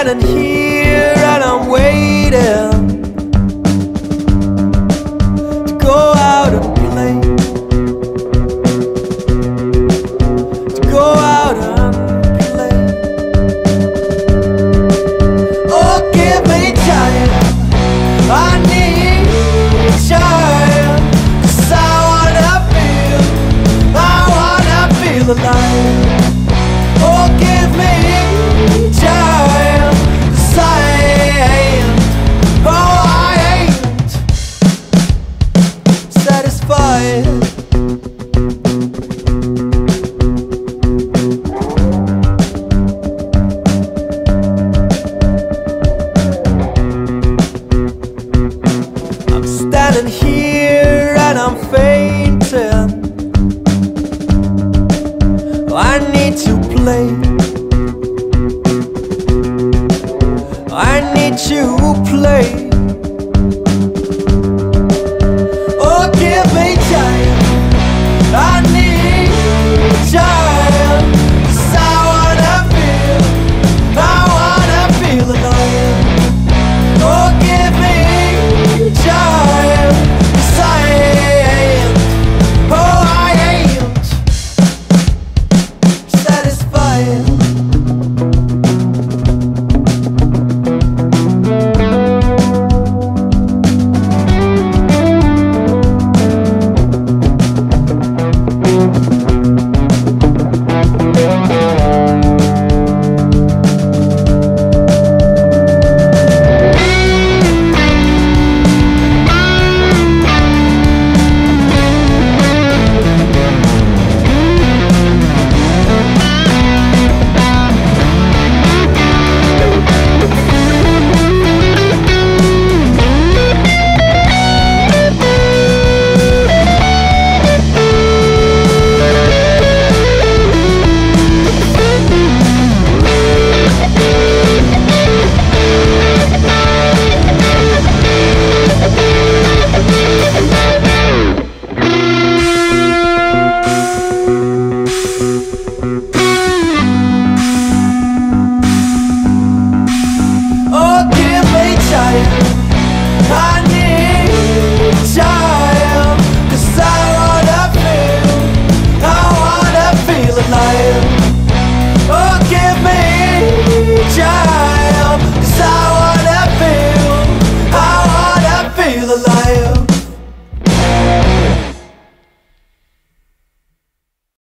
standing here and I'm waiting to go out and play, to go out and play. Oh, give me time, I need time, 'cause I wanna feel alive. Oh, give me time, 'cause I ain't satisfied. I'm standing here and I'm fainting. I need to play, I need to play.